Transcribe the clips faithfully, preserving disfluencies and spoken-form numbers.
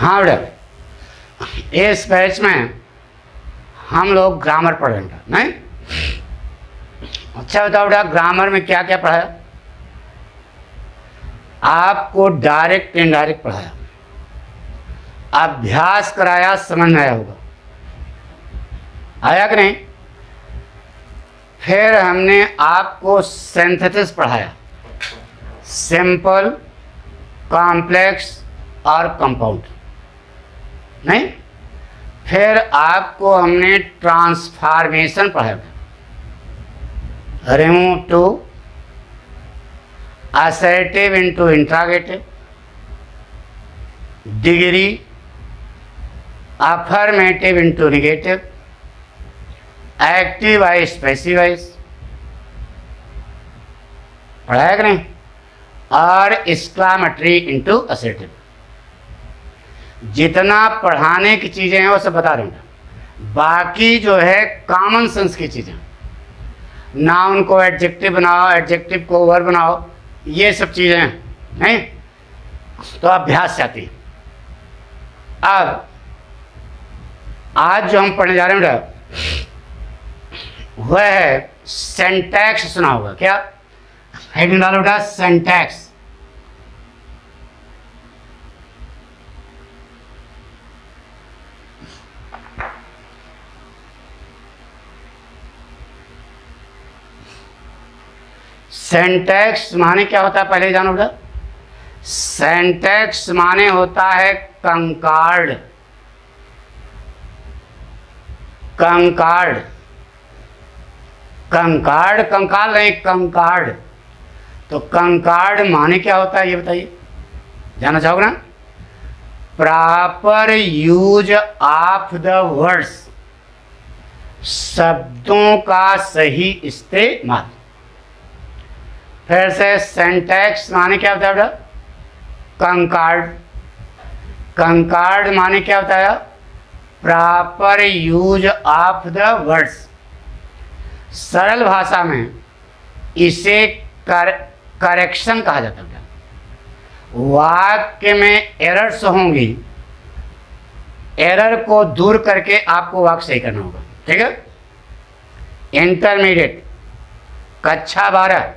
हाँ बेटा, इस बैच में हम लोग ग्रामर पढ़ रहे हैं नहीं? अच्छा बताओ बेटा, ग्रामर में क्या क्या पढ़ाया? आपको डायरेक्ट इनडायरेक्ट पढ़ाया, अभ्यास कराया, समझ में आया होगा, आया कि नहीं? फिर हमने आपको सिंथेसिस पढ़ाया, सिंपल, कॉम्प्लेक्स और कंपाउंड, नहीं? फिर आपको हमने ट्रांसफॉर्मेशन पढ़ाया, remove to, assertive into interrogative, degree, affirmative into negative, active wise passive wise, पढ़ाया कि नहीं? और एक्सक्लामेटरी इनटू असर्टिव। जितना पढ़ाने की चीजें हैं वो सब बता रहे हैं, बाकी जो है कॉमन सेंस की चीजें, नाउन को एडजेक्टिव बनाओ, एडजेक्टिव को वर्ब बनाओ, ये सब चीजें नहीं तो अभ्यास चाहती है। अब आज जो हम पढ़ने जा रहे हैं बेटा वह है सिंटैक्स। सुना होगा क्या? हेडिंग डालो बेटा, सिंटैक्स। सिंटैक्स माने क्या होता है पहले जानो बेटा। सिंटैक्स माने होता है कंकार्ड। कंकार्ड कंकार्ड कंकाल नहीं, कंकार्ड। तो कंकार्ड माने क्या होता है ये बताइए, जानना चाहोगे ना? Proper use of the words, शब्दों का सही इस्तेमाल। फिर से सिंटैक्स माने क्या होता है बेटा? कंकार्ड। कंकार्ड माने क्या होता है? Proper use of the words. सरल भाषा में इसे कर, करेक्शन कहा जाता है। वाक्य में एरर्स होंगी, एरर को दूर करके आपको वाक्य सही करना होगा, ठीक है? इंटरमीडिएट कक्षा बारह,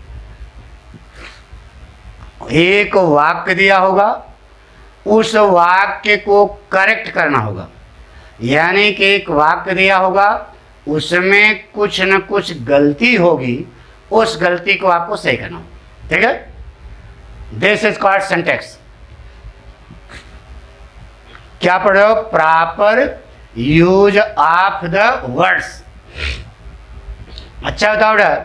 एक वाक्य दिया होगा, उस वाक्य को करेक्ट करना होगा। यानी कि एक वाक्य दिया होगा, उसमें कुछ न कुछ गलती होगी, उस गलती को आपको सही करना होगा, ठीक है? This is called syntax. क्या पढ़ रहे हो? Proper use of the words. अच्छा बताओ बेटा,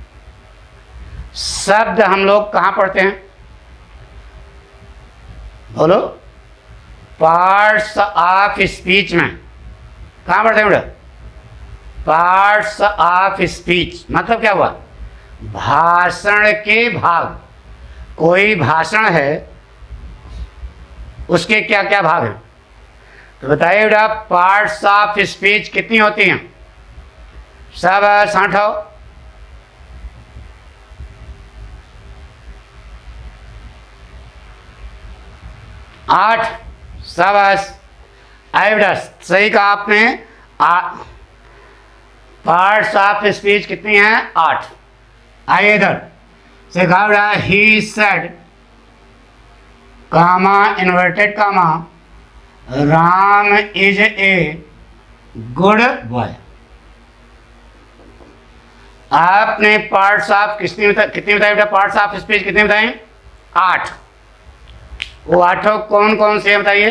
शब्द हम लोग कहां पढ़ते हैं? बोलो। पार्ट्स ऑफ स्पीच में कहां पढ़ते हैं बेटा? पार्ट्स ऑफ स्पीच मतलब क्या हुआ? भाषण के भाग। कोई भाषण है, उसके क्या क्या भाग हैं? तो बताइए बेटा, पार्ट्स ऑफ स्पीच कितनी होती हैं? सब साठो। आठ। शाबाश, आए बेटा, सही कहा आपने। पार्ट्स ऑफ स्पीच कितनी हैं? आठ। आइए इधर से कहा बेटा, he said comma inverted comma Ram is a good boy. आपने पार्ट्स ऑफ कितनी बता, कितनी बताई बेटा? पार्ट्स ऑफ स्पीच कितनी बताई? आठ। वो आठों कौन कौन से बताइए?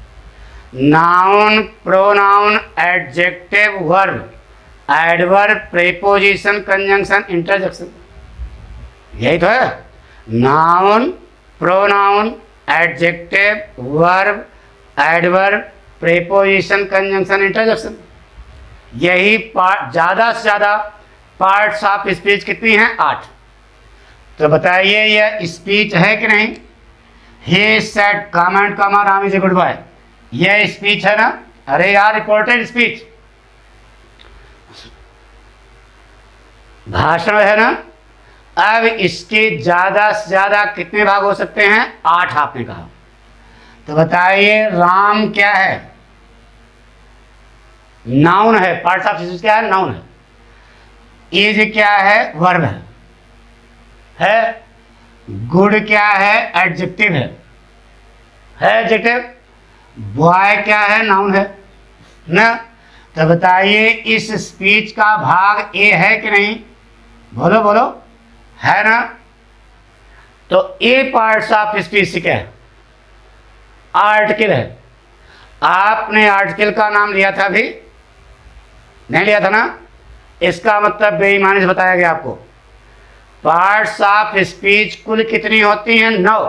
Noun, pronoun, adjective, verb, adverb, preposition, conjunction, interjection. यही तो है। Noun, pronoun, adjective, verb, adverb, preposition, conjunction, interjection. यही पार्ट, ज्यादा से ज्यादा पार्ट्स ऑफ स्पीच कितनी हैं? आठ। तो बताइए यह स्पीच है कि नहीं? He said comment comma Ram is a good boy, यह स्पीच है ना? अरे यार, रिपोर्टेड स्पीच, भाषण है ना? अब इसके ज्यादा से ज्यादा कितने भाग हो सकते हैं? आठ आपने कहा। तो बताइए राम क्या है? नाउन है। पार्ट्स ऑफ स्पीच क्या है? नाउन है। इज क्या है? वर्ब है। है गुड क्या है? एडजेक्टिव है। है एडजेक्टिव। बॉय क्या है? नाउन है ना। तो बताइए इस स्पीच का भाग ए है कि नहीं? बोलो बोलो, है ना। तो ए पार्ट्स ऑफ स्पीच क्या है? आर्टिकल है। आपने आर्टिकल का नाम लिया था अभी? नहीं लिया था ना। इसका मतलब बेईमानी से बताया गया आपको। पार्ट्स ऑफ स्पीच कुल कितनी होती हैं? नौ।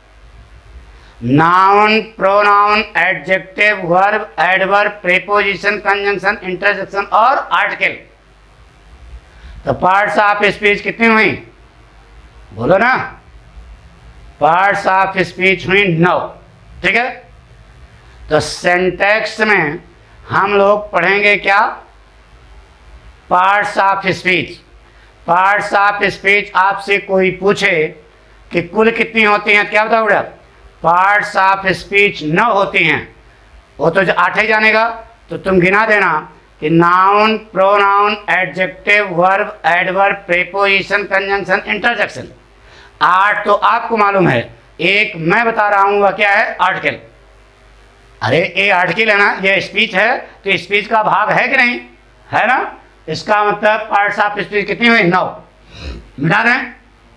Noun, pronoun, adjective, verb, adverb, preposition, conjunction, interjection और आर्टिकल। तो पार्ट्स ऑफ स्पीच कितनी हुई? बोलो ना। पार्ट्स ऑफ स्पीच हुई नौ। ठीक है। तो सिंटैक्स में हम लोग पढ़ेंगे क्या? Parts of speech. Parts of speech आपसे कोई पूछे कि कुल कितनी होती हैं, क्या बताओ बेटा? पार्ट्स ऑफ स्पीच नौ होती हैं। वो तो आठ ही जानेगा, तो तुम गिना देना कि noun, pronoun, adjective, verb, adverb, preposition, conjunction, interjection. आठ तो आपको मालूम है, एक मैं बता रहा हूँ वह क्या है? आर्टिकल। अरे ये आर्टिकल है ना, ये स्पीच है, तो स्पीच का भाग है कि नहीं? है ना। इसका मतलब पार्ट्स ऑफ स्पीच कितनी हुई? नौ। मिटा दें।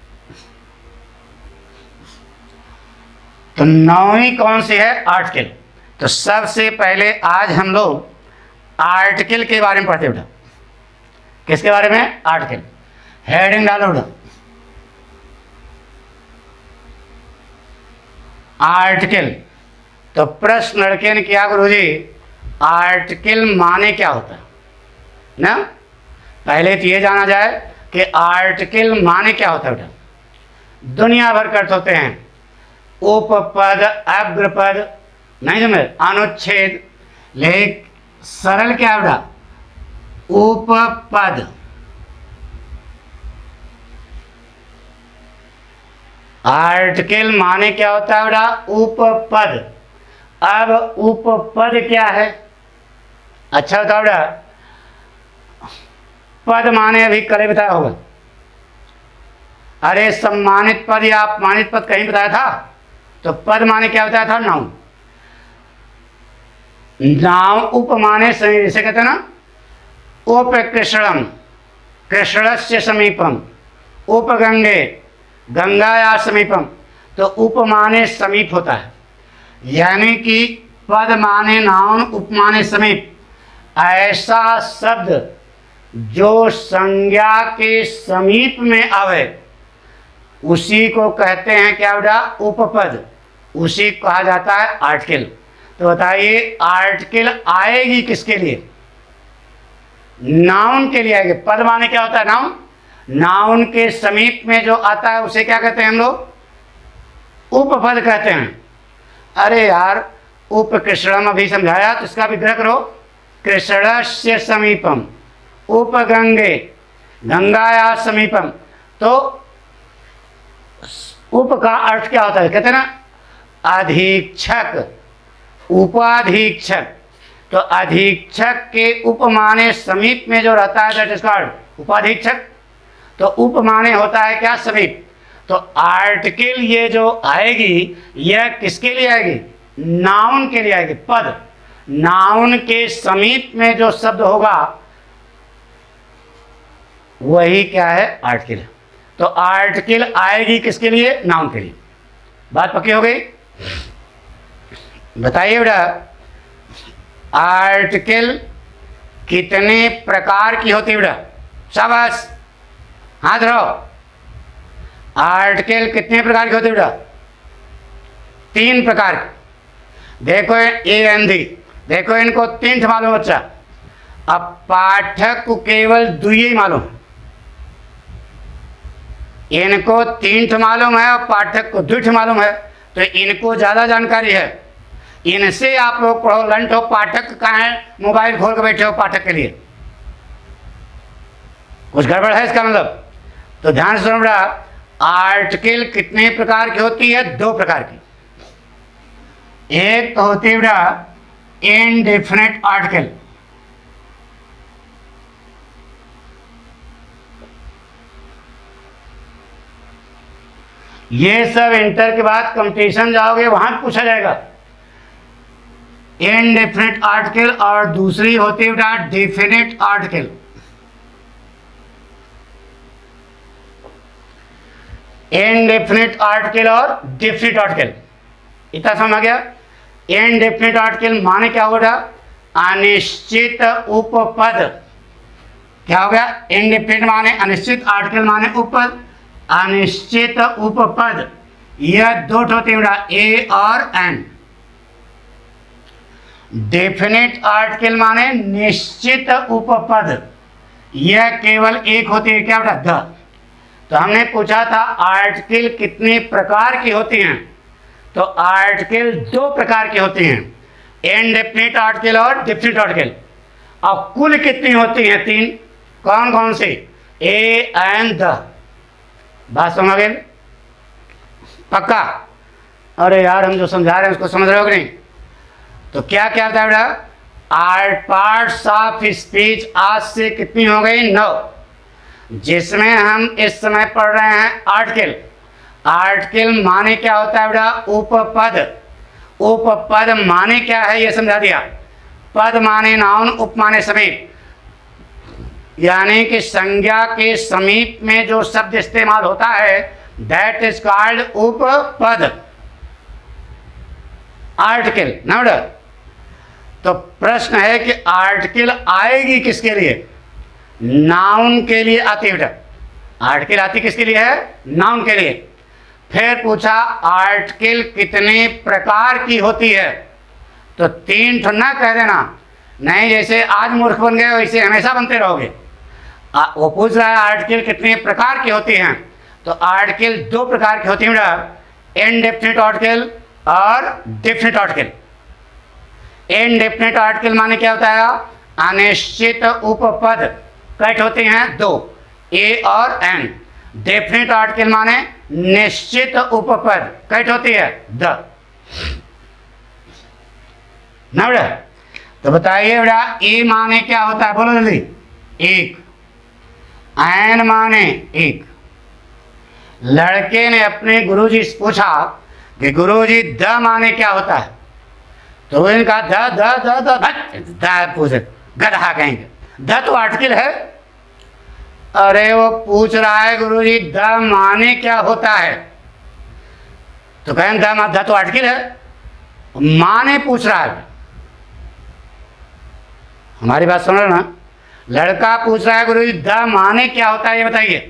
तो नौवीं कौन सी है? आर्टिकल। तो सबसे पहले आज हम लोग आर्टिकल के बारे में पढ़ते बेटा। किसके बारे में? आर्टिकल। हेडिंग डालो बेटा, आर्टिकल। तो प्रश्न लड़के ने किया, गुरुजी आर्टिकल माने क्या होता है ना। पहले तो ये जाना जाए कि आर्टिकल माने क्या होता है बेटा। दुनिया भर के अर्थ होते हैं। उपपद, अग्रपद, नहीं समझे, अनुच्छेद। लेकिन सरल क्या है बेटा? उपपद। आर्टिकल माने क्या होता है बेटा? उपपद। अब उपपद क्या है? अच्छा बताओ बेटा। पद माने अभी कल बताया होगा। अरे सम्मानित पद या अपमानित पद कहीं बताया था? तो पद माने क्या बताया था? नाउन। नाउन उपमाने जैसे कहते हैं ना, उप कृष्णम, कृष्णस्य समीपम, उपगंगे, गंगाया समीपम। तो उपमाने समीप होता है, यानी कि पद माने नाउन, उपमाने समीप। ऐसा शब्द जो संज्ञा के समीप में आवे उसी को कहते हैं क्या बेटा? उपपद। उसी को कहा जाता है आर्टिकल। तो बताइए आर्टिकल आएगी किसके लिए? नाउन के लिए आएगी। पद माने क्या होता है? नाउन। नाउन के समीप में जो आता है उसे क्या कहते हैं हम लोग? उपपद कहते हैं। अरे यार उपकृष्णम अभी समझाया, तो इसका भी ग्रह करो। कृष्णस्य समीपम, उपगंगे, गंगाया समीपम। तो उप का अर्थ क्या होता है? कहते हैं ना अधीक्षक, उपाधीक्षक। तो अधीक्षक के उपमाने समीप में जो रहता है दैट इज कॉल्ड उपाधीक्षक। तो उपमाने होता है क्या? समीप। तो आर्टिकल ये जो आएगी यह किसके लिए आएगी? नाउन के लिए आएगी। पद। नाउन के समीप में जो शब्द होगा वही क्या है? आर्टिकल। तो आर्टिकल आएगी किसके लिए? नाउन के लिए। बात पक्की हो गई? बताइए बेटा आर्टिकल कितने प्रकार की होती है बेटा? शाबाश, हाथ रहो। आर्टिकल कितने प्रकार की होती है बेटा? तीन प्रकार की। देखो ए एन डी, देखो इनको तीन मालूम बच्चा। अब पाठक को केवल दो ही मालूम, इनको तीन मालूम है और पाठक को दो मालूम है। तो इनको ज़्यादा जानकारी है, इनसे आप लोग पढ़ो। लंट हो, पाठक कहाँ है? मोबाइल खोल के बैठे हो पाठक के लिए। कुछ गड़बड़ है इसका मतलब? तो ध्यान से सुनो बेटा, आर्टिकल कितने प्रकार की होती है? दो प्रकार की। एक तो होती है बेटा इनडेफिनेट आर्टिकल, ये सब इंटर के बाद कंपटीशन जाओगे वहां पूछा जाएगा इनडेफिनेट आर्टिकल। और दूसरी होती है बेटा डेफिनेट आर्टिकल। इनडेफिनेट आर्टिकल और डेफिनेट आर्टिकल, इतना समझ गया। इनडेफिनेट आर्टिकल माने क्या होगा? अनिश्चित उपपद। क्या हो गया? इनडेफिनेट माने अनिश्चित, आर्टिकल माने उपपद, अनिश्चित उपपद। यह दो होते हैं ए और एन। डेफिनेट आर्टिकल माने निश्चित उपपद, यह केवल एक होती है। क्या बेटा? द। तो हमने पूछा था आर्टिकल कितने प्रकार की होती हैं, तो आर्टिकल दो प्रकार की होती हैं, इनडेफिनेट आर्टिकल और डेफिनेट आर्टिकल। अब कुल कितनी होती हैं? तीन। कौन कौन से? A and the. बात समझ गए? पक्का? अरे यार हम जो समझा रहे हैं उसको समझ रहे हो कि नहीं? तो क्या क्या था बेटा? आर्ट पार्ट्स ऑफ स्पीच आज से कितनी हो गई? नौ, जिसमें हम इस समय पढ़ रहे हैं आर्टिकल। आर्टिकल माने क्या होता है बेटा? उपपद। उपपद माने क्या है ये समझा दिया। पद माने नाउन, उप माने समीप, यानी कि संज्ञा के समीप में जो शब्द इस्तेमाल होता है दैट इज कॉल्ड उपपद, आर्टिकल ना बेटा। तो प्रश्न है कि आर्टिकल आएगी किसके लिए? नाउन के लिए आती है बेटा। आर्टिकल आती किसके लिए है? नाउन के लिए। फिर पूछा आर्टिकल कितने प्रकार की होती है, तो तीन ठो ना कह देना, नहीं जैसे आज मूर्ख बन गए वैसे हमेशा बनते रहोगे। आ, वो पूछ रहा है आर्टिकल कितने प्रकार की होती हैं, तो आर्टिकल दो प्रकार की होती है बेटा, इनडेफिनिट आर्टिकल और डेफिनिट आर्टिकल। इनडेफिनिट आर्टिकल माने क्या होता है? अनिश्चित उपपद। कट होते हैं दो, ए और एन। डेफिनिट आर्टिकल माने निश्चित उपपद, कट होती है द ना बेटा। तो बताइए बेटा ए माने क्या होता है? बोलो जल्दी। एक। एन माने एक। लड़के ने अपने गुरुजी से पूछा कि गुरुजी द माने क्या होता है, तो इनका the the the the the पूछे गधा कहेंगे, द तो आर्टिकल है। अरे वो पूछ रहा है गुरुजी द माने क्या होता है, तो कहें द द तो आर्टिकल है, माने पूछ रहा है। हमारी बात सुन रहे ना? लड़का पूछ रहा है गुरुजी द माने क्या होता है ये बताइए।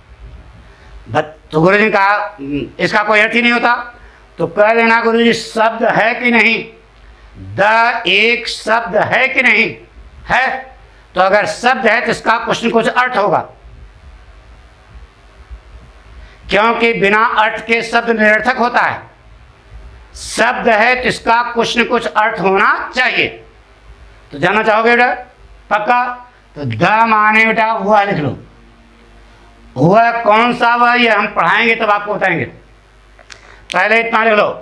तो गुरुजी ने कहा इसका कोई अर्थ ही नहीं होता, तो कह देना गुरुजी शब्द है कि नहीं, द एक शब्द है कि नहीं है। तो अगर शब्द है तो इसका कुछ न कुछ अर्थ होगा, क्योंकि बिना अर्थ के शब्द निरर्थक होता है। शब्द है तो इसका कुछ न कुछ अर्थ होना चाहिए। तो जानना चाहोगे बेटा? पक्का? तो द माने बेटा हुआ लिख लो। हुआ कौन सा हुआ ये हम पढ़ाएंगे तब आपको बताएंगे, पहले इतना लिख लो।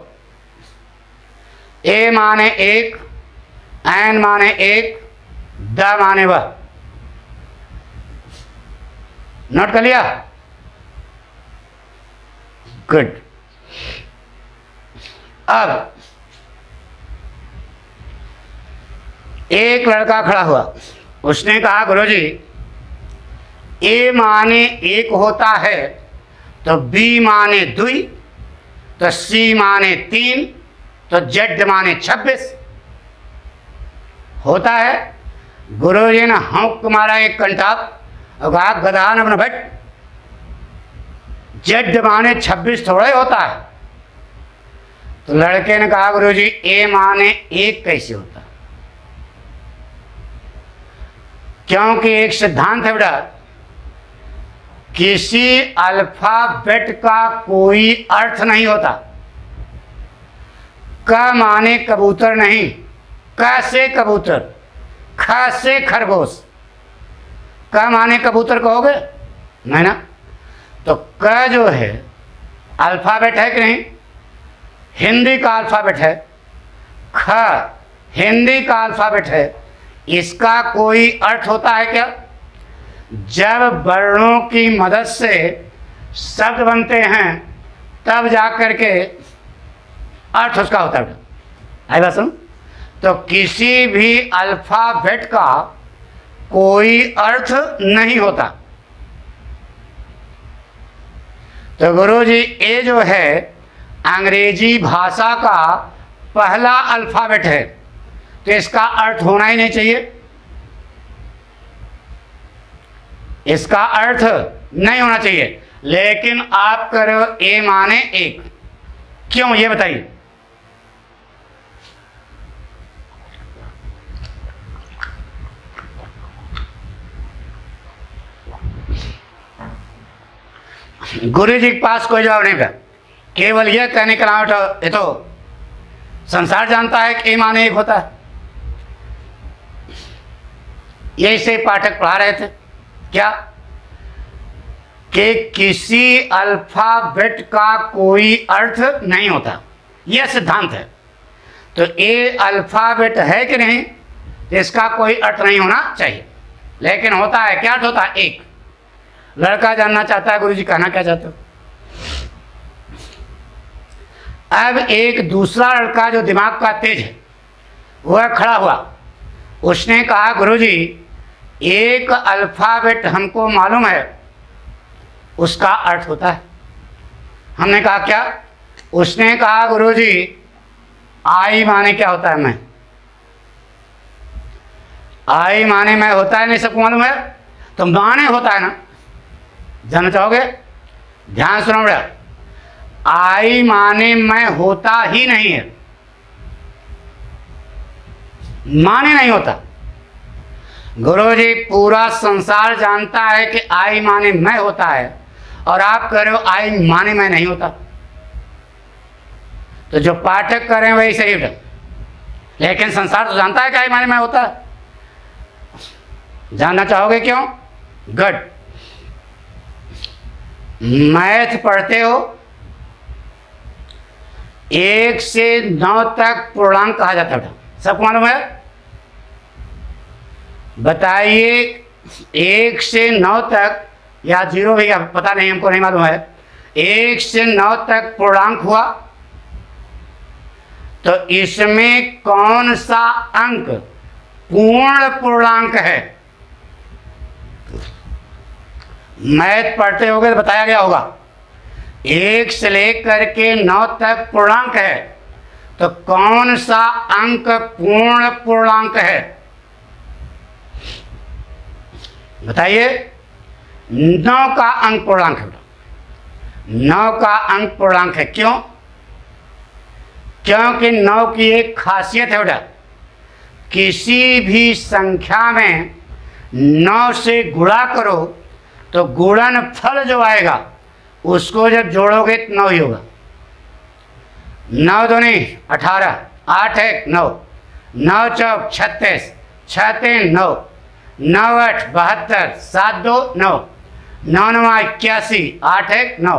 ए माने एक, एन माने एक, द माने वह। नोट कर लिया? गुड। अब एक लड़का खड़ा हुआ, उसने कहा गुरुजी ए माने एक होता है, तो बी माने दुई, तो सी माने तीन, तो जेड माने छब्बीस होता है। गुरुजी ने हौंक मारा एक कंटाप और कहा गधा न अपना बैठ, जेड माने छब्बीस थोड़ा ही होता है। तो लड़के ने कहा गुरुजी ए माने एक कैसे होता? क्योंकि एक सिद्धांत है बेटा, किसी अल्फाबेट का कोई अर्थ नहीं होता। क माने कबूतर नहीं, क से कबूतर, ख से खरगोश। क माने कबूतर कहोगे नहीं ना? तो क जो है अल्फाबेट है कि नहीं? हिंदी का अल्फाबेट है। ख हिंदी का अल्फ़ाबेट है, इसका कोई अर्थ होता है क्या? जब वर्णों की मदद से शब्द बनते हैं तब जा कर के अर्थ उसका होता है। आई बात सुनो? तो किसी भी अल्फ़ाबेट का कोई अर्थ नहीं होता। तो गुरुजी ये जो है अंग्रेजी भाषा का पहला अल्फ़ाबेट है, तो इसका अर्थ होना ही नहीं चाहिए, इसका अर्थ नहीं होना चाहिए। लेकिन आप करो ए माने एक, क्यों ये बताइए? गुरु जी के पास कोई जवाब नहीं था, केवल यह कहने का नाम ये तो संसार जानता है कि ए माने एक होता है। यही से पाठक पढ़ा रहे थे क्या कि किसी अल्फाबेट का कोई अर्थ नहीं होता, यह सिद्धांत है। तो ए अल्फाबेट है कि नहीं, इसका कोई अर्थ नहीं होना चाहिए, लेकिन होता है। क्या अर्थ होता है? एक। लड़का जानना चाहता है गुरुजी कहना क्या चाहते हो? अब एक दूसरा लड़का जो दिमाग का तेज है वह खड़ा हुआ, उसने कहा गुरुजी एक अल्फाबेट हमको मालूम है, उसका अर्थ होता है। हमने कहा क्या? उसने कहा गुरुजी आई माने क्या होता है? मैं। आई माने मैं होता है, नहीं सबको मालूम है? तो माने होता है ना, जानना चाहोगे? ध्यान सुनो बेटा, आई माने मैं होता ही नहीं है, माने नहीं होता। गुरुजी पूरा संसार जानता है कि आई माने मैं होता है, और आप कह रहे हो आई माने मैं नहीं होता। तो जो पाठक कर रहे हैं वही सही बेटा, लेकिन संसार तो जानता है कि आई माने मैं होता है। जानना चाहोगे क्यों? गुड। मैथ पढ़ते हो, एक से नौ तक पूर्णांक कहा जाता है, सबको मालूम है? बताइए, एक से नौ तक या जीरो भी पता नहीं, हमको नहीं मालूम है, एक से नौ तक पूर्णांक हुआ, तो इसमें कौन सा अंक पूर्ण पूर्णांक है? मैथ पढ़ते होगे तो बताया गया होगा, एक से लेकर के नौ तक पूर्णांक है, तो कौन सा अंक पूर्ण पूर्णांक है? बताइए। नौ का अंक पूर्णांक है, नौ का अंक पूर्णांक है। क्यों? क्योंकि नौ की एक खासियत है बेटा, किसी भी संख्या में नौ से गुणा करो तो गुणन फल जो आएगा उसको जब जोड़ोगे तो नौ ही होगा। नौ दूनी अठारह, आठ एक नौ, नौ चौक छत्तीस, छः तीन नौ, नौ आठ बहत्तर, सात दो नौ, नौ नवा इक्यासी, आठ एक नौ,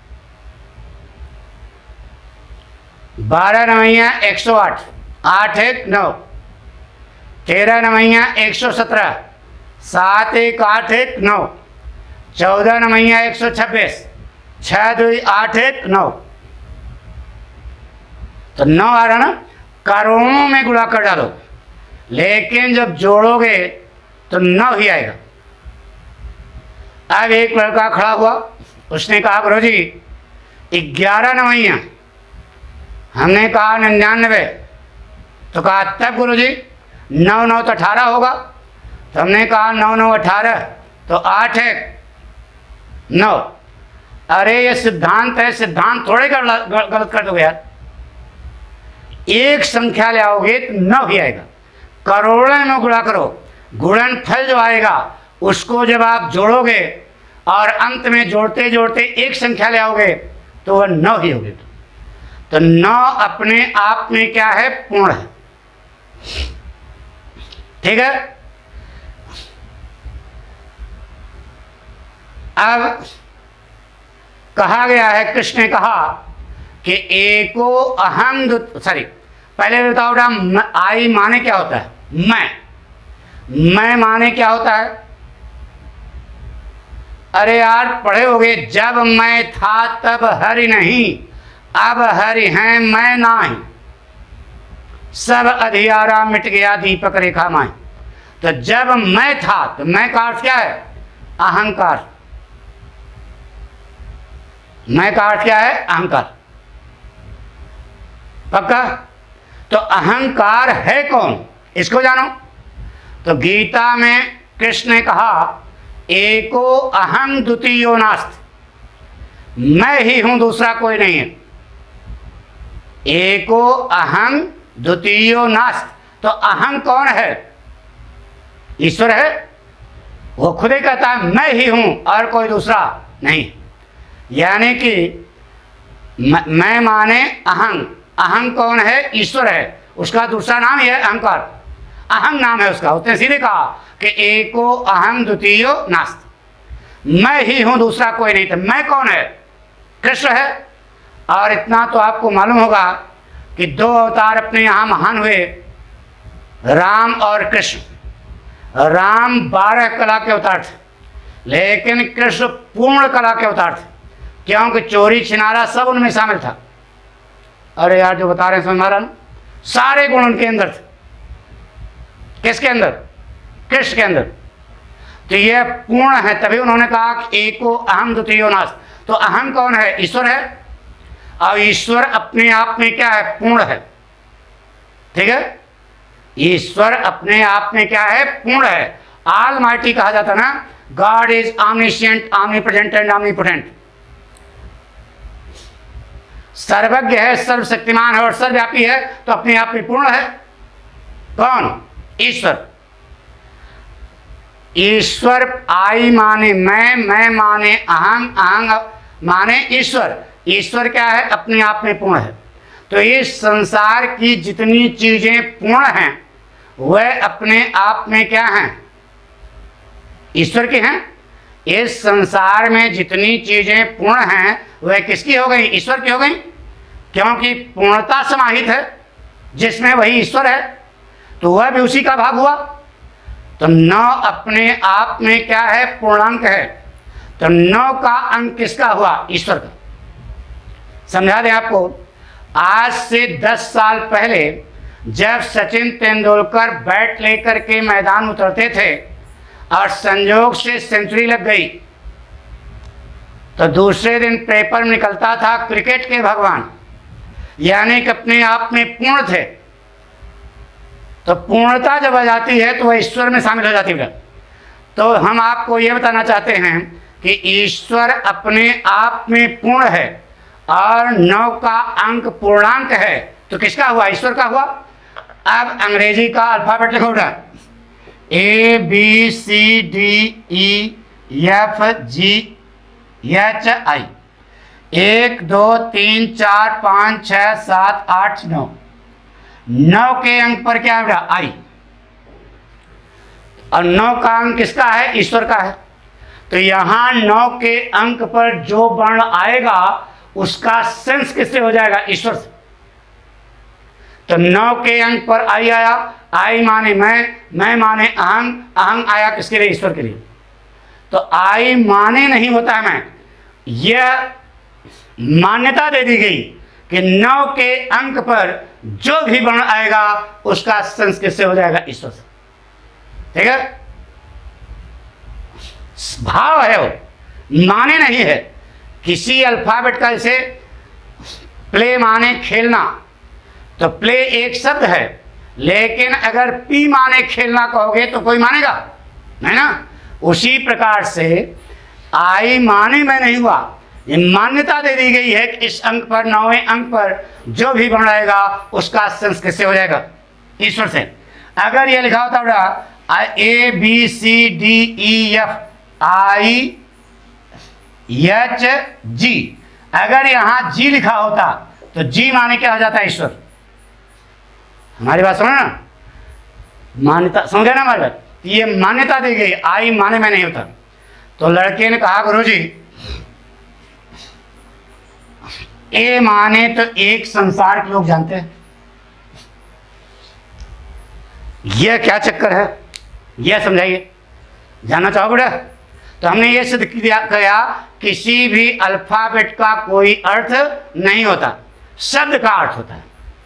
बारह नवैया एक सौ आठ, आठ एक नौ, तेरह नवैया एक सौ सत्रह, सात एक आठ एक नौ, चौदह नवैया एक सौ छब्बीस, छः दो आठ एक नौ। तो नौ आ रहा ना, करोड़ों में गुणा कर डालो, लेकिन जब जोड़ोगे तो नौ ही आएगा। अब एक लड़का खड़ा हुआ, उसने कहा गुरुजी ग्यारह नवैया। हमने कहा निन्यानवे। तो कहा तब गुरुजी नौ नौ तो अठारह होगा। तो हमने कहा नौ नौ अठारह, तो आठ एक नौ। अरे ये सिद्धांत है, सिद्धांत थोड़े गलत कर दोगे यार। एक संख्या ले आओगे तो नौ ही आएगा, करोड़ों में गुणा करो, गुणन फल जो आएगा उसको जब आप जोड़ोगे और अंत में जोड़ते जोड़ते एक संख्या ले आओगे तो वह नौ ही होगी। तो नौ अपने आप में क्या है? पूर्ण है। ठीक है। अब कहा गया है, कृष्ण ने कहा कि एको अहम सॉरी पहले बताओ बेटा, आई माने क्या होता है? मैं। मैं माने क्या होता है? अरे यार पढ़े होगे, जब मैं था तब हरि नहीं, अब हरि हैं मैं नाही, सब अधियारा मिट गया दीपक रेखा माई। तो जब मैं था, तो मैं का अर्थ क्या है? अहंकार। मैं का अर्थ क्या है? अहंकार। पक्का? तो अहंकार है कौन, इसको जानो। तो गीता में कृष्ण ने कहा एको अहं द्वितीयो नास्ति, मैं ही हूं, दूसरा कोई नहीं है। एको अहं द्वितीयो नास्ति। तो अहं कौन है? ईश्वर है। वो खुद ही कहता है मैं ही हूं और कोई दूसरा नहीं। यानी कि मैं माने अहं। अहं कौन है? ईश्वर है। उसका दूसरा नाम ही है अहंकार। अहं नाम है उसका। उसने सीधे कहा कि एको अहं द्वितीयो नास्ति, मैं ही हूं, दूसरा कोई नहीं। था मैं कौन है? कृष्ण है। और इतना तो आपको मालूम होगा कि दो अवतार अपने यहाँ महान हुए, राम और कृष्ण। राम बारह कला के अवतार थे, लेकिन कृष्ण पूर्ण कला के अवतार थे, क्योंकि चोरी छिनारा सब उनमें शामिल था। अरे यार जो बता रहे हैं समझ में आ रहा ना, सारे गुण उनके अंदर थे। किसके अंदर? कृष्ण के अंदर। तो ये पूर्ण है, तभी उन्होंने कहा कि एको अहं द्वितीयो नास्ति। तो अहं कौन है? ईश्वर है। और ईश्वर अपने आप में क्या है? पूर्ण है। ठीक है, ईश्वर अपने आप में क्या है? पूर्ण है। ऑलमाइटी कहा जाता है ना, God is omniscient, omnipresent and omnipotent. सर्वज्ञ है, सर्वशक्तिमान है और सर्वव्यापी है, तो अपने आप में पूर्ण है। कौन? ईश्वर। ईश्वर आई माने मैं, मैं माने अहं, अहं माने ईश्वर। ईश्वर क्या है? अपने आप में पूर्ण है। तो इस संसार की जितनी चीजें पूर्ण हैं वह अपने आप में क्या हैं? ईश्वर की हैं। इस संसार में जितनी चीजें पूर्ण हैं वह किसकी हो गई? ईश्वर की हो गई, क्योंकि पूर्णता समाहित है जिसमें वही ईश्वर है, तो वह भी उसी का भाग हुआ। तो नौ अपने आप में क्या है? पूर्णांक है। तो नौ का अंक किसका हुआ? ईश्वर का। समझा दें आपको, आज से दस साल पहले जब सचिन तेंदुलकर बैट लेकर के मैदान उतरते थे और संयोग से सेंचुरी लग गई, तो दूसरे दिन पेपर निकलता था क्रिकेट के भगवान, यानी कि अपने आप में पूर्ण थे। तो पूर्णता जब आ जाती है तो वह ईश्वर में शामिल हो जाती है। तो हम आपको ये बताना चाहते हैं कि ईश्वर अपने आप में पूर्ण है और नौ का अंक पूर्णांक है, तो किसका हुआ? ईश्वर का हुआ। अब अंग्रेजी का अल्फाबेट लिखो बेटा, A B C D E F G H I. एक दो तीन चार पाँच छः सात आठ नौ। नौ के अंक पर क्या है? आई। और नौ का अंक किसका है? ईश्वर का है। तो यहाँ नौ के अंक पर जो वर्ण आएगा उसका सेंस किससे हो जाएगा? ईश्वर से। तो नौ के अंक पर आई आया, आई माने मैं, मैं माने अहं, अहं आया किसके लिए? ईश्वर के लिए। तो आई माने नहीं होता है मैं, यह मान्यता दे दी गई कि नौ के अंक पर जो भी वर्ण आएगा उसका सेंस किससे हो जाएगा? ईश्वर से। ठीक है, भाव है वो, माने नहीं है। किसी अल्फाबेट का जैसे प्ले माने खेलना, तो प्ले एक शब्द है, लेकिन अगर पी माने खेलना कहोगे तो कोई मानेगा नहीं ना। उसी प्रकार से आई माने में नहीं हुआ, ये मान्यता दे दी गई है कि इस अंक पर, नौवें अंक पर जो भी वर्ण आएगा उसका सेंस किससे हो जाएगा? ईश्वर से। अगर ये लिखा होता बेटा A B C D E F I H G, अगर यहाँ जी लिखा होता तो जी माने क्या हो जाता है? ईश्वर। हमारी बात समझ ना, मान्यता समझ गए ना हमारी बात। ये मान्यता दी गई, आई माने में नहीं होता। तो लड़के ने कहा गुरुजी ए माने तो एक संसार के लोग जानते हैं, यह क्या चक्कर है, यह समझाइए, जानना चाहोगे बेटा? तो हमने ये सिद्ध किया किया किसी भी अल्फाबेट का कोई अर्थ नहीं होता, शब्द का अर्थ होता है।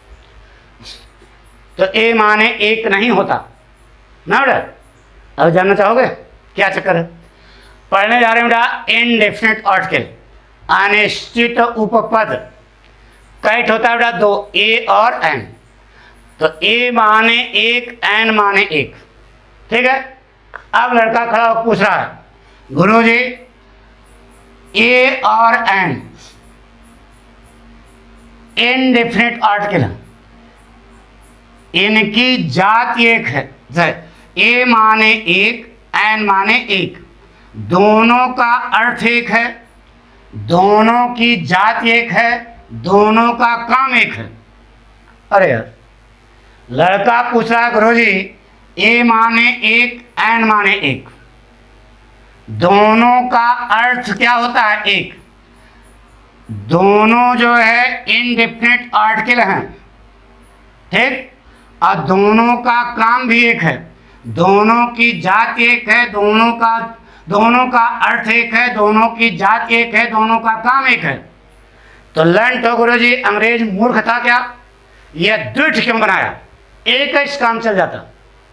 तो ए माने एक नहीं होता ना बेटा। अब जानना चाहोगे क्या चक्कर है? पढ़ने जा रहे हैं बेटा इनडेफिनेट आर्टिकल, अनिश्चित उपपद। कैट होता है बेटा दो, ए और एन। तो ए माने एक, एन माने एक, ठीक है। अब लड़का खड़ा होकर पूछ रहा है, गुरुजी ए और एन इनडेफिनेट आर्टिकल है, इनकी जाति एक है। ए माने एक, एन माने एक, दोनों का अर्थ एक है, दोनों की जाति एक है, दोनों का काम एक है। अरे यार, लड़का पूछ रहा है गुरुजी ए माने एक, एन माने एक, दोनों का अर्थ क्या होता है? एक। दोनों जो है इनडेफिनेट आर्टिकल हैं, ठीक, और दोनों का काम भी एक है, दोनों की जाति एक है, दोनों का दोनों का अर्थ एक है, दोनों की जाति एक है, दोनों का काम एक है। तो लर्न तो गुरुजी अंग्रेज मूर्ख था क्या? यह द्विठ क्यों बनाया? एक इस काम चल जाता,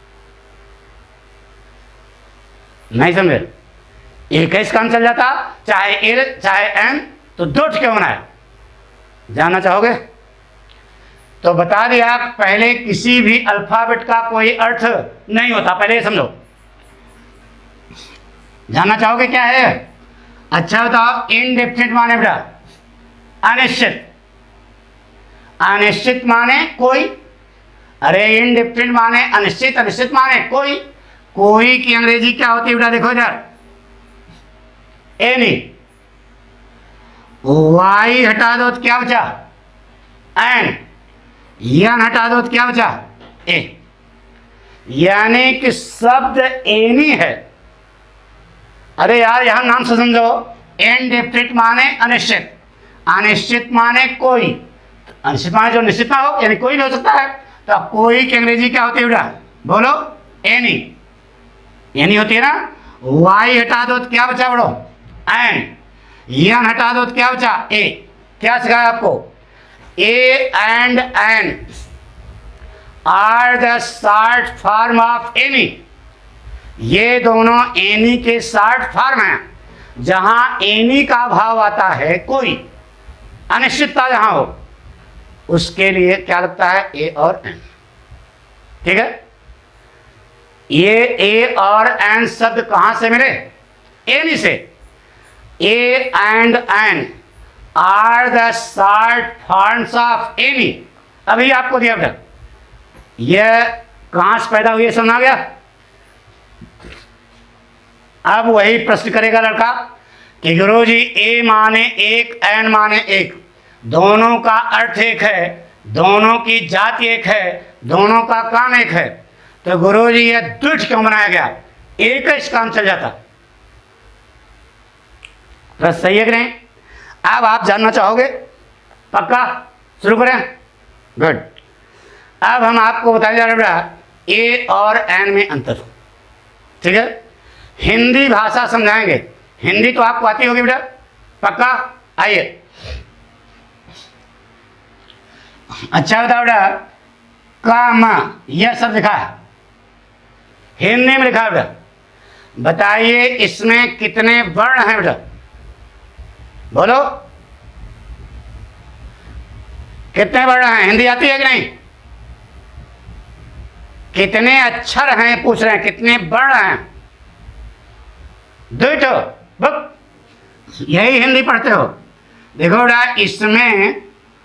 नहीं समझे? एक इस काम चल जाता, चाहे ए चाहे एन, तो द्विठ क्यों बनाया? जानना चाहोगे? तो बता दिया पहले किसी भी अल्फाबेट का कोई अर्थ नहीं होता, पहले ये समझो। जानना चाहोगे क्या है? अच्छा बताओ, इनडेफिनिट माने बेटा अनिश्चित, अनिश्चित माने कोई। अरे इनडेफिनिट माने अनिश्चित, अनिश्चित माने कोई। कोई की अंग्रेजी क्या होती है बेटा? देखो इधर, एनी। वाई हटा दो तो क्या बचा? एन। यन हटा दो तो क्या बचा? ए। यानी कि शब्द एनी है। अरे यार यहां नाम से समझो, इनडेफिनिट माने अनिश्चित, अनिश्चित माने कोई, अनिश्चित माने जो निश्चित ना हो, यानी कोई नहीं हो सकता है। तो कोई की अंग्रेजी क्या होती है बेटा? बोलो, एनी। एनी होती है ना। वाई हटा दो तो क्या बचा बड़ो? एन। यन हटा दो तो क्या बचा? ए। क्या सिखाया आपको? A and an are the short form of any. ये दोनों एनी के शॉर्ट फॉर्म हैं। जहां एनी का भाव आता है कोई, अनिश्चितता जहां हो, उसके लिए क्या लगता है? ए और एन, ठीक है। ये ए और एन शब्द कहां से मिले? एनी से। A and an are the short forms of any. अभी आपको दिया बेटा, यह कहां से पैदा हुई समझ आ गया? अब वही प्रश्न करेगा लड़का कि गुरुजी ए माने एक, एन माने एक, दोनों का अर्थ एक है, दोनों की जाति एक है, दोनों का काम एक है। तो गुरुजी यह द्विठ क्यों बनाया गया? एक इस काम चल जाता। प्रश्न सही है कि नहीं? अब आप जानना चाहोगे? पक्का? शुरू करें? गुड। अब हम आपको बताने जा रहे हैं बेटा ए और एन में अंतर, ठीक है। हिंदी भाषा समझाएंगे। हिंदी तो आपको आती होगी बेटा, पक्का? आइए। अच्छा बताओ बेटा, काम यह सब लिखा है, हिंदी में लिखा है बेटा। बताइए इसमें कितने वर्ण हैं बेटा? बोलो, कितने वर्ण हैं? हिंदी आती है कि नहीं? कितने अक्षर हैं पूछ रहे हैं, कितने वर्ण हैं? दो तो बुक यही हिंदी पढ़ते हो। देखो बेटा, इसमें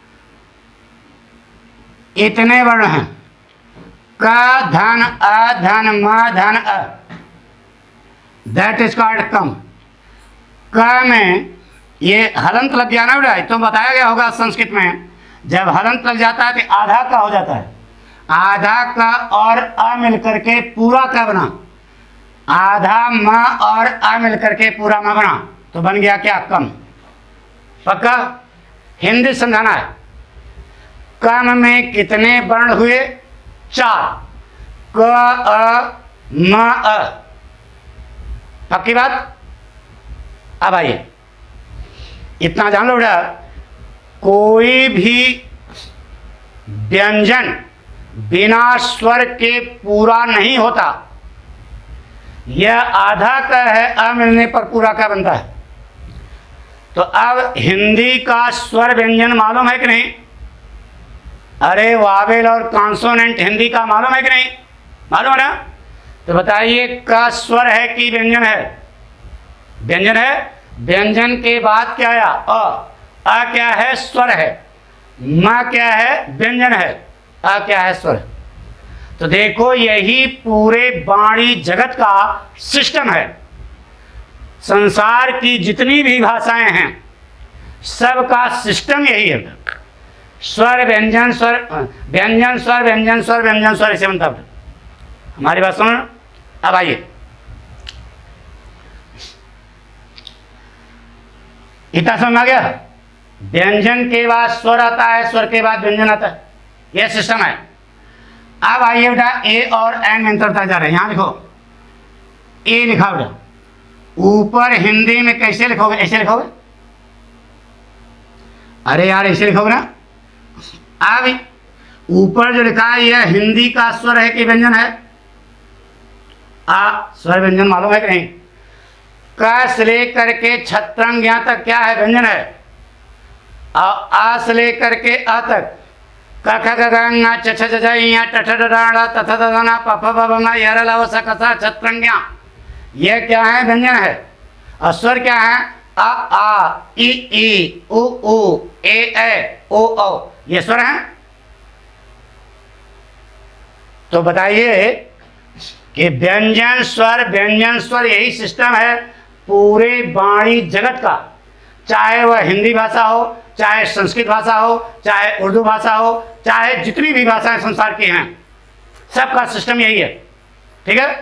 इतने वर्ण हैं, क धन अ धन म धन अ, दैट इज कॉल्ड कम। क में ये हलंत लग गया ना बेटा, तो बताया गया होगा संस्कृत में, जब हलंत लग जाता है तो आधा का हो जाता है। आधा का और अ मिलकर के पूरा का बना, आधा म और अ मिलकर के पूरा म बना, तो बन गया क्या? कम। पक्का? हिंदी समझाना है। कम में कितने वर्ण हुए? चार। क अ म अ, पक्की बात। अब आइए, इतना जान लो बेटा, कोई भी व्यंजन बिना स्वर के पूरा नहीं होता। यह आधा का है, अ मिलने पर पूरा का बनता है। तो अब हिंदी का स्वर व्यंजन मालूम है कि नहीं? अरे वावेल और कॉन्सोनेंट हिंदी का मालूम है कि नहीं? मालूम है ना? तो बताइए, का स्वर है कि व्यंजन है? व्यंजन है। व्यंजन के बाद क्या आया? अ। अ क्या है? स्वर है। म क्या है? व्यंजन है। अ क्या है? स्वर। तो देखो, यही पूरे वाणी जगत का सिस्टम है। संसार की जितनी भी भाषाएं हैं, सबका सिस्टम यही है। स्वर व्यंजन स्वर व्यंजन स्वर व्यंजन स्वर व्यंजन स्वर, ऐसे बनता है। हमारी बात सुनो। अब आइए, इतना समझ आ गया? व्यंजन के बाद स्वर आता है, स्वर के बाद व्यंजन आता है, यह सिस्टम है। अब आइए बेटा, ए और एन में अंतर जा रहे हैं। यहां लिखो, ए लिखा बेटा। ऊपर हिंदी में कैसे लिखोगे? ऐसे लिखोगे? अरे यार, ऐसे लिखोगे ना। अब ऊपर जो लिखा है, यह हिंदी का स्वर है कि व्यंजन है? आ स्वर व्यंजन मालूम है कि नहीं? क से लेकर के छत्रंग यहाँ तक क्या है? व्यंजन है। और आ से लेकर के आ तक क ख ग घ ङ छ छ छ य ट ठ ड ढ त थ द न प फ ब भ म य र ल व स क स छत्रंग्या, यह क्या है? व्यंजन है। और स्वर क्या है? अ आ इ ई उ ऊ ए ए ओ औ, ये स्वर है। तो बताइए कि व्यंजन स्वर व्यंजन स्वर, यही सिस्टम है पूरे वाणी जगत का। चाहे वह हिंदी भाषा हो, चाहे संस्कृत भाषा हो, चाहे उर्दू भाषा हो, चाहे जितनी भी भाषाएं संसार की हैं, सबका सिस्टम यही है। ठीक है?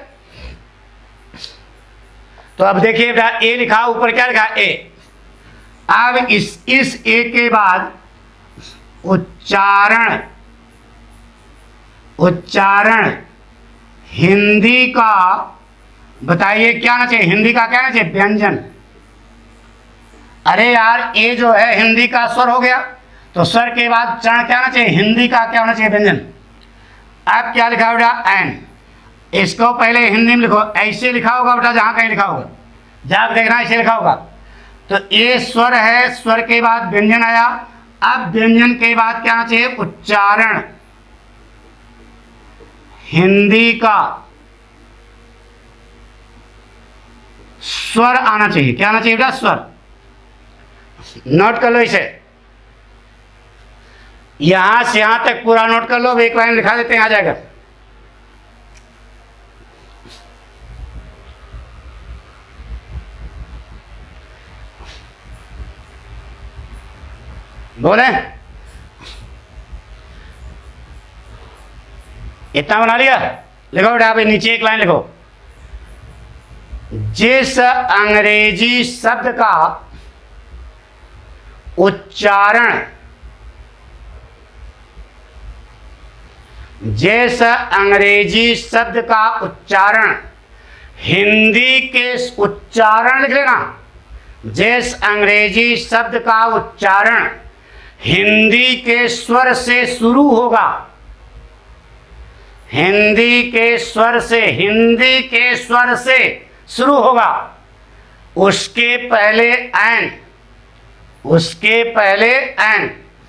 तो अब देखिए, ए लिखा, ऊपर क्या लिखा? ए। अब इस इस ए के बाद उच्चारण उच्चारण हिंदी का बताइए क्या आना चाहिए? हिंदी का क्या आना चाहिए? व्यंजन। अरे यार, ए जो है हिंदी का स्वर हो गया, तो स्वर के बाद चरण क्या आना चाहिए? हिंदी का क्या होना चाहिए? व्यंजन। अब क्या लिखा बेटा? एन। इसको पहले हिंदी में लिखो, ऐसे लिखा होगा बेटा, जहां कहीं लिखा होगा, जहां देखना ऐसे लिखा होगा। तो ए स्वर है, स्वर के बाद व्यंजन आया। अब व्यंजन के बाद क्या आना चाहिए? उच्चारण हिंदी का स्वर आना चाहिए। क्या आना चाहिए बेटा? स्वर। नोट कर लो इसे, यहां से यहां तक पूरा नोट कर लो। एक लाइन लिखा देते हैं, आ जाएगा। बोले, इतना बना लिया? लिखो बेटा, अभी नीचे एक लाइन लिखो। जिस अंग्रेजी शब्द का उच्चारण जिस अंग्रेजी शब्द का उच्चारण हिंदी के उच्चारण लिख लेना। जिस अंग्रेजी शब्द का उच्चारण हिंदी के स्वर से शुरू होगा, हिंदी के स्वर से हिंदी के स्वर से शुरू होगा, उसके पहले एन उसके पहले एन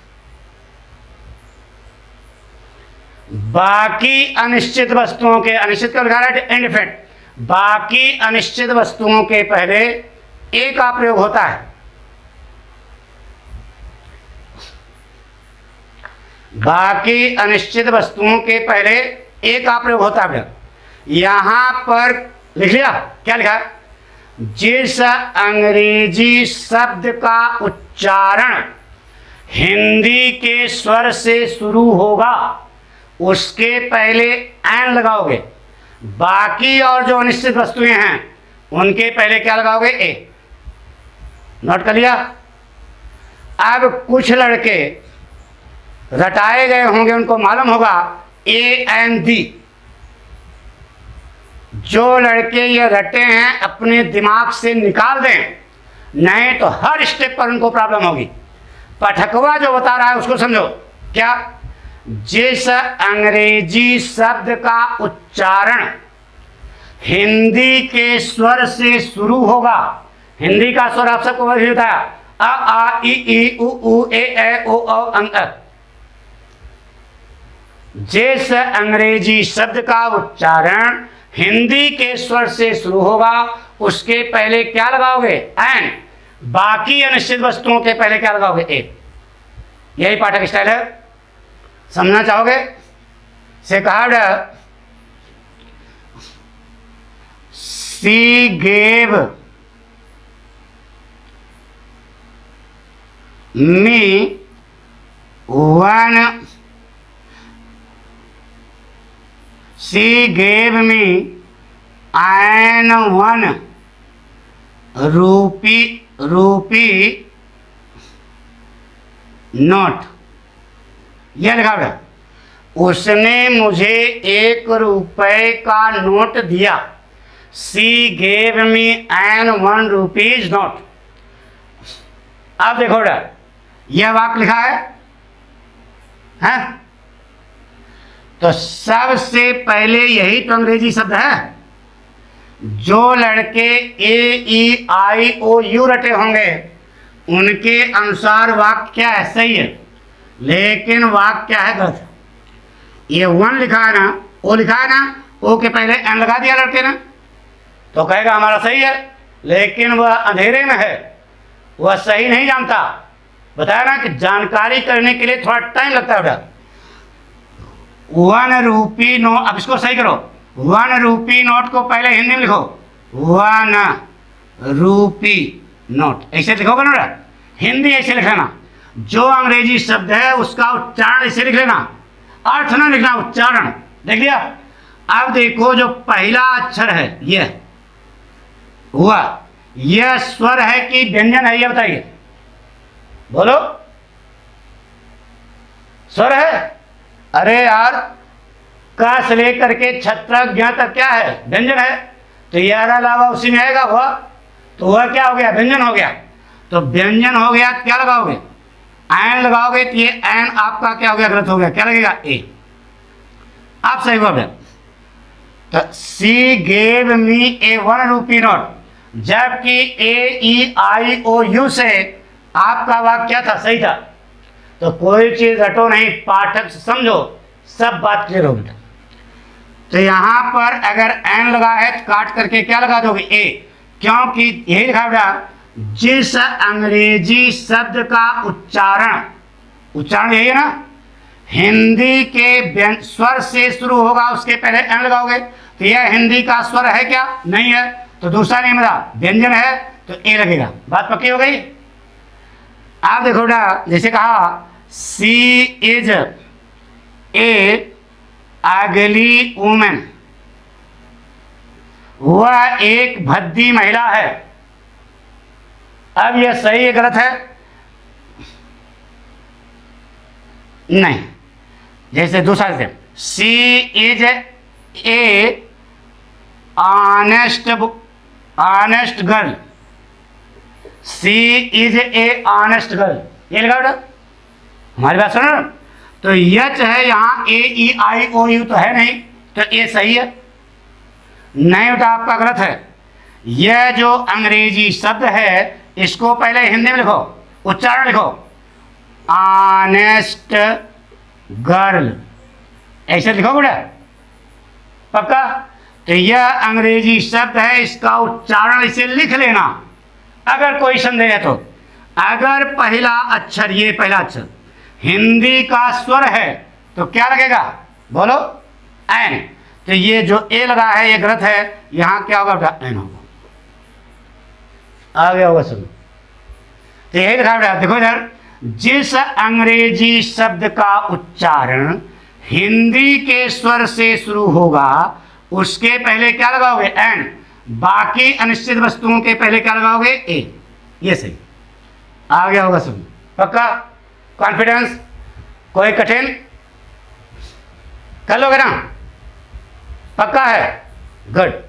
बाकी अनिश्चित वस्तुओं के, अनिश्चित का लिखा है इंडिफिनिट, बाकी अनिश्चित वस्तुओं के पहले ए का प्रयोग होता है। बाकी अनिश्चित वस्तुओं के पहले ए का प्रयोग होता है। यहां पर लिख लिया, क्या लिखा है? जिस अंग्रेजी शब्द का उच्चारण हिंदी के स्वर से शुरू होगा, उसके पहले एन लगाओगे। बाकी और जो अनिश्चित वस्तुएं हैं उनके पहले क्या लगाओगे? ए। नोट कर लिया? अब कुछ लड़के रटाए गए होंगे, उनको मालूम होगा ए एन दी, जो लड़के ये रटे हैं अपने दिमाग से निकाल दें, नहीं तो हर स्टेप पर उनको प्रॉब्लम होगी। पाठकवा जो बता रहा है उसको समझो। क्या? जिस अंग्रेजी शब्द का उच्चारण हिंदी के स्वर से शुरू होगा, हिंदी का स्वर आप सबको वही होता है, अ आ इ ई उ ऊ ए ए ओ औ अं अ। जिस अंग्रेजी शब्द का उच्चारण हिंदी के स्वर से शुरू होगा उसके पहले क्या लगाओगे? एन। बाकी अनिश्चित वस्तुओं के पहले क्या लगाओगे? ए। यही पाठक स्टाइल है। समझना चाहोगे? से कहा she gave me one she gave me an one rupee rupee note. यह लिखा है, उसने मुझे एक रुपए का नोट दिया। She gave me an one rupees note. अब देखो बेटा, यह वाक्य लिखा है, है? तो सबसे पहले यही तो अंग्रेजी शब्द है। जो लड़के ए ई आई ओ यू रटे होंगे उनके अनुसार वाक्य क्या है? सही है। लेकिन वाक्य क्या है? गलत। ये वन लिखा है ना, ओ लिखा है ना, ओ के पहले एन लगा दिया लड़के ने, तो कहेगा हमारा सही है। लेकिन वह अंधेरे में है, वह सही नहीं जानता। बताया ना कि जानकारी करने के लिए थोड़ा टाइम लगता है बेटा। वन रूपी नोट, अब इसको सही करो। वन रूपी नोट को पहले हिंदी में लिखो, वन रूपी नोट, ऐसे लिखोगे ना बेटा। हिंदी ऐसे लिख लेना। जो अंग्रेजी शब्द है उसका उच्चारण ऐसे लिख लेना, अर्थ ना लिखना, उच्चारण। देख लिया? अब देखो जो पहला अक्षर है यह हुआ, यह स्वर है कि व्यंजन है? यह बताइए, बोलो। स्वर है। अरे यार, का से लेकर के छत्र ज्ञ तक क्या है? व्यंजन है। तो यह अलावा उसी में आएगा वह, तो वह क्या हो गया? व्यंजन हो गया। तो व्यंजन हो गया, क्या लगाओगे? एन लगाओगे तो ये एन आपका क्या हो गया? गलत हो गया। क्या लगेगा? ए। आप सही बोल रहे। तो she gave me a one rupee note, जबकि a E I O you से आपका वाक्य क्या था? सही था। तो कोई चीज रटो नहीं, पाठक से समझो, सब बात क्लियर होगी। तो यहां पर अगर एन लगा है तो काट करके क्या लगा दोगे? ए। क्योंकि यही लिखा हुआ, जिस अंग्रेजी शब्द का उच्चारण, उच्चारण यही है ना, हिंदी के स्वर से शुरू होगा उसके पहले एन लगाओगे। तो यह हिंदी का स्वर है क्या? नहीं है। तो दूसरा नहीं मिला, व्यंजन है, तो ए लगेगा। बात पक्की हो गई? आप देखो बेटा, जैसे कहा सी इज ए अगली वुमेन, वह एक भद्दी महिला है। अब यह सही है गलत है? नहीं। जैसे दूसरा से she is a honest honest girl, she is a honest girl, ये लगा बेटा। हमारी बात सुनो। तो यच है यहाँ, ए ई आई ओ यू तो है नहीं, तो ये सही है। नहीं बेटा, आपका गलत है। यह जो अंग्रेजी शब्द है इसको पहले हिंदी में लिखो, उच्चारण लिखो, ऑनेस्ट गर्ल, ऐसे लिखो बेटा। पक्का? तो यह अंग्रेजी शब्द है, इसका उच्चारण इसे लिख लेना अगर कोई संदेह है तो। अगर पहला अक्षर, ये पहला अक्षर हिंदी का स्वर है तो क्या लगेगा? बोलो। एन। तो ये जो ए लगा है ये गलत है। यहां क्या होगा बेटा? एन होगा। आ गया होगा सब। तो यही लिखा बेटा, देखो इधर, जिस अंग्रेजी शब्द का उच्चारण हिंदी के स्वर से शुरू होगा उसके पहले क्या लगाओगे? एन। बाकी अनिश्चित वस्तुओं के पहले क्या लगाओगे? ए। ये सही। आ गया होगा सब। पक्का? कॉन्फिडेंस? कोई कठिन? कर लोगे ना? पक्का है? गुड।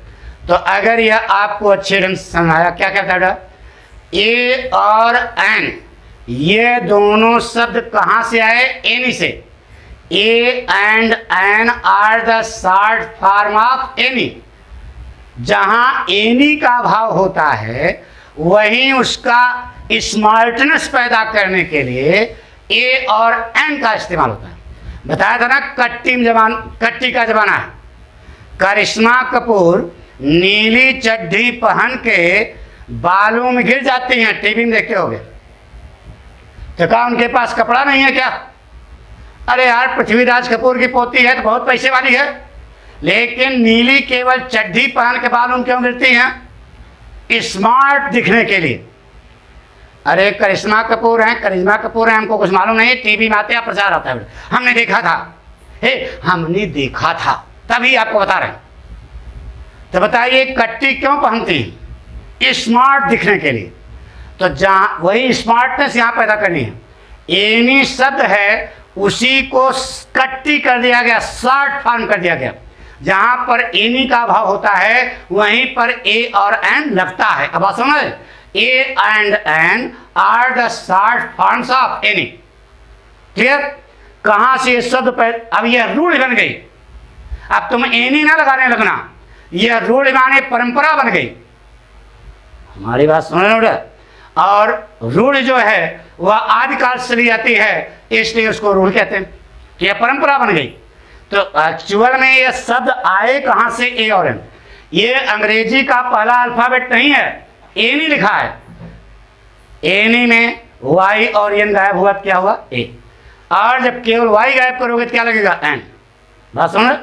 तो अगर यह आपको अच्छे ढंग से समझ आया, क्या कहता है बेटा, ए और एन ये दोनों शब्द कहाँ से आए, एनी से। A and an are the short form of any. जहाँ एनी का भाव होता है वहीं उसका स्मार्टनेस पैदा करने के लिए ए और एन का इस्तेमाल होता है। बताया था ना कट्टी जमान कट्टी का जमाना है। करिश्मा कपूर नीली चड्ढी पहन के बालों में गिर जाती हैं, टीवी में देखते होगे। तो क्या उनके पास कपड़ा नहीं है क्या? अरे यार, पृथ्वीराज कपूर की पोती है तो बहुत पैसे वाली है, लेकिन नीली केवल चड्ढी पहन के बालों में क्यों गिरती हैं? स्मार्ट दिखने के लिए। अरे करिश्मा कपूर हैं, करिश्मा कपूर हैं, हमको कुछ मालूम नहीं, टीवी में आते हैं प्रचार होता है, हमने देखा था। हे, हमने देखा था तभी आपको बता रहे हैं। तो बताइए कट्टी क्यों पहनती हैं? स्मार्ट दिखने के लिए। तो जहाँ वही स्मार्टनेस यहाँ पैदा करनी है। एनी शब्द है उसी को कट्टी कर दिया गया, शॉर्ट फॉर्म कर दिया गया। जहाँ पर एनी का भाव होता है वहीं पर ए और एन लगता है। अब आप समझ, a and an are the short forms of any. Clear? कहाँ से ये शब्द पर, अब यह रूढ़ बन गई। अब तुम एनी ना लगाने लगना, यह रूढ़ माने परंपरा बन गई। हमारी बात सुन रहे हो? और रूढ़ जो है वह आदिकाल से ली जाती है, इसलिए उसको रूढ़ कहते हैं कि यह परंपरा बन गई। तो एक्चुअल में यह शब्द आए कहाँ से, ए और एन। ये अंग्रेजी का पहला अल्फाबेट नहीं है, एनी लिखा है। एनी में वाई और एन गायब हुआ तो क्या हुआ, ए। और जब केवल वाई गायब करोगे तो क्या लगेगा, एन। बात समझ।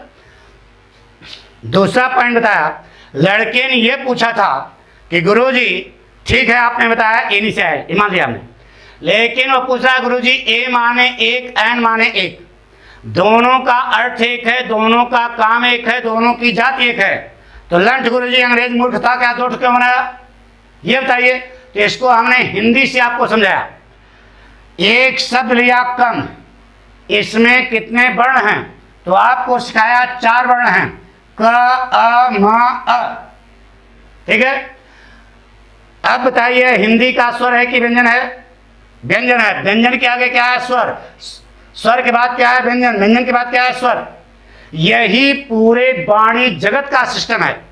दूसरा पॉइंट बताया, लड़के ने यह पूछा था कि गुरुजी ठीक है आपने बताया एनी से आए, मान लिया हमने, लेकिन वो पूछा गुरुजी ए माने एक, एन माने एक, दोनों का अर्थ एक है, दोनों का काम एक है, दोनों की जाति एक है, तो लंच गुरुजी अंग्रेज मूर्ख था क्या, दो क्यों बनाया, ये बताइए। तो इसको हमने हिंदी से आपको समझाया। एक शब्द लिया कम, इसमें कितने वर्ण हैं, तो आपको सिखाया चार वर्ण हैं, क अ म अ। ठीक है। अब बताइए हिंदी का स्वर है कि व्यंजन है, व्यंजन है। व्यंजन के आगे क्या है, स्वर। स्वर के बाद क्या है, व्यंजन। व्यंजन के बाद क्या है, स्वर। यही पूरे वाणी जगत का सिस्टम है।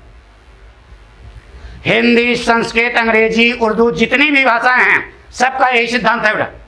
हिंदी, संस्कृत, अंग्रेजी, उर्दू, जितनी भी भाषाएं हैं सबका यही सिद्धांत है बेटा।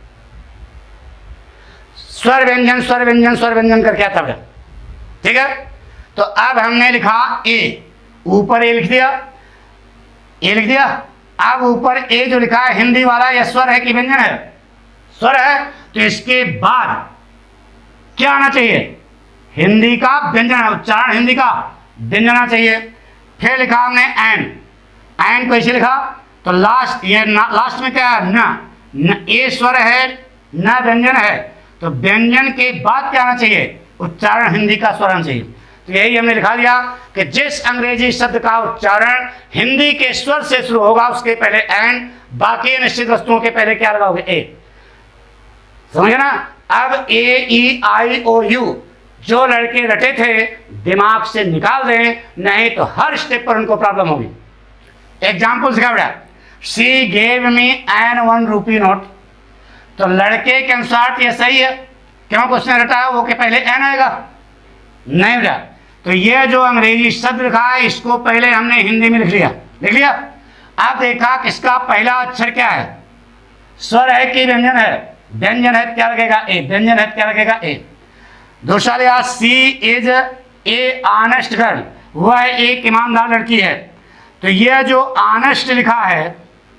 स्वर व्यंजन, स्वर व्यंजन, स्वर व्यंजन करके आता बेटा। ठीक है। तो अब हमने लिखा ए, ऊपर ए लिख दिया, ए लिख दिया। अब ऊपर ए जो लिखा है हिंदी वाला, यह स्वर है कि व्यंजन है, स्वर है। तो इसके बाद क्या आना चाहिए, हिंदी का व्यंजन, उच्चारण हिंदी का व्यंजन आना चाहिए। फिर लिखा हमने एन, एन को ऐसे लिखा, तो लास्ट ये लास्ट में क्या है, न, न ए स्वर है, न व्यंजन है, तो व्यंजन के बाद क्या आना चाहिए, उच्चारण हिंदी का स्वर आना चाहिए। तो यही हमने लिखा दिया कि जिस अंग्रेजी शब्द का उच्चारण हिंदी के स्वर से शुरू होगा उसके पहले एन, बाकी निश्चित वस्तुओं के पहले क्या लगाओगे, ए। समझे ना। अब ए ई आई ओ यू जो लड़के रटे थे दिमाग से निकाल दें, नहीं तो हर स्टेप पर उनको प्रॉब्लम होगी। एग्जाम्पल सिखा बेटा, she gave me an one rupee note. तो लड़के के अनुसार ये सही है, क्योंकि उसने रटा वो के पहले एन आएगा, नहीं बेटा। तो ये जो अंग्रेजी शब्द लिखा है इसको पहले हमने हिंदी में लिख लिया, लिख लिया। अब देखा किसका पहला अक्षर क्या है, स्वर है कि व्यंजन है, व्यंजन है क्या लगेगा, ए। व्यंजन है क्या लगेगा, ए। दूसरा लिया, she is a honest girl, वह एक ईमानदार लड़की है। तो यह जो ऑनेस्ट लिखा है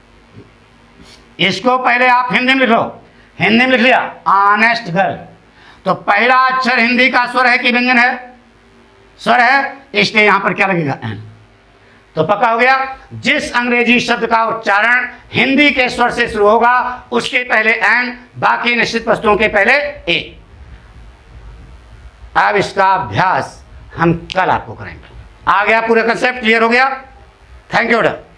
इसको पहले आप हिंदी में लिख लो, हिंदी में लिख लिया ऑनेस्ट गर्ल। तो पहला अक्षर हिंदी का स्वर है कि व्यंजन है, स्वर है, इसलिए यहां पर क्या लगेगा, एन। तो पक्का हो गया, जिस अंग्रेजी शब्द का उच्चारण हिंदी के स्वर से शुरू होगा उसके पहले एन, बाकी निश्चित वस्तुओं के पहले ए। अब इसका अभ्यास हम कल आपको करेंगे। आ गया, पूरा कंसेप्ट क्लियर हो गया। थैंक यू बेटा।